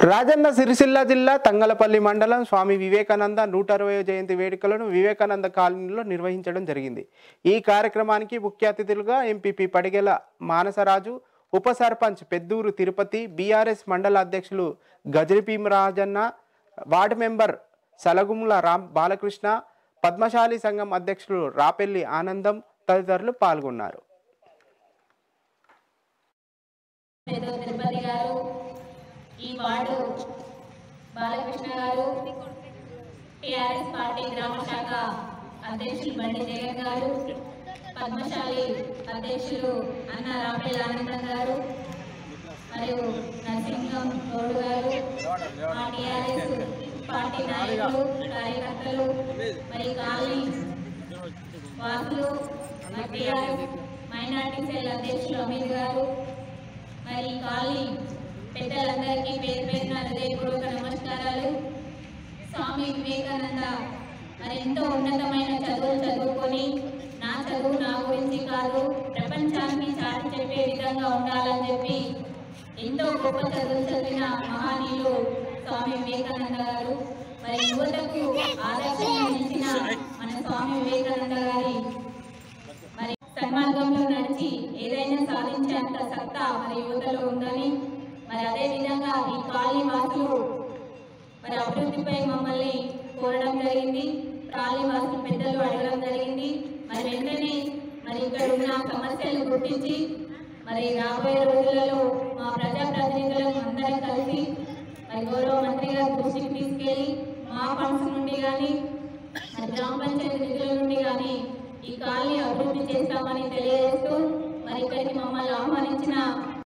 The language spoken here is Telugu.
రాజన్న సిరిసిల్ల జిల్లా తంగలపల్లి మండలం స్వామి వివేకానంద 160వ జయంతి వేడుకలను వివేకానంద కాలనీలో నిర్వహించడం జరిగింది। ఈ కార్యక్రమానికి ముఖ్య అతిథులుగా ఎంపీపీ పడిగెల మానసరాజు, ఉప సర్పంచ్ పెద్దూరు తిరుపతి, బీఆర్ఎస్ మండల అధ్యక్షులు గజరిపీం రాజన్న, వార్డు మెంబర్ సలగుముల రామ్ బాలకృష్ణ, పద్మశాలి సంఘం అధ్యక్షులు రాపెల్లి ఆనందం తదితరులు పాల్గొన్నారు। వార్డు బాలకృష్ణ గారు, టీఆర్ఎస్ పార్టీ గ్రామ శాఖ అధ్యక్షులు బండి జగన్ గారు, పద్మశాలి అధ్యక్షులు అన్న రాపెల్లి ఆనందం గారు మరియు నరసింహం గౌడ్ గారు, మా టీఆర్ఎస్ పార్టీ నాయకులు, కార్యకర్తలు మరియు కాలనీ వాసులు, టీఆర్ఎస్ మైనార్టీ సెల్ అధ్యక్షులు అమీర్ గారు మరి కాలనీ పెద్దలందరికీ పేరు పేరున హృదయపూర్వక నమస్కారాలు। స్వామి వివేకానంద మరి ఎంతో ఉన్నతమైన చదువులు చదువుకొని నా చదువు నా గురించి కాదు, ప్రపంచానికి చాటి చెప్పే విధంగా ఉండాలని చెప్పి ఎంతో గొప్ప చదువులు చదివిన మహానీయులు స్వామి వివేకానంద గారు। మరి యువతకు ఆదర్శంగా నిలిచిన మన స్వామి వివేకానంద గారి మరి సన్మార్గంలో నడిచి ఏదైనా సాధించేంత సత్తా మరి యువతలో ఉందని, మరి అదే విధంగా ఈ కాలనీ వాసులు మరి అభివృద్ధిపై మమ్మల్ని కోరడం జరిగింది, కాలనీ వాసులు పెద్దలు అడగడం జరిగింది। మరి వెంటనే మరి ఇక్కడ ఉన్న సమస్యలు గుర్తించి మరి రాబోయే రోజులలో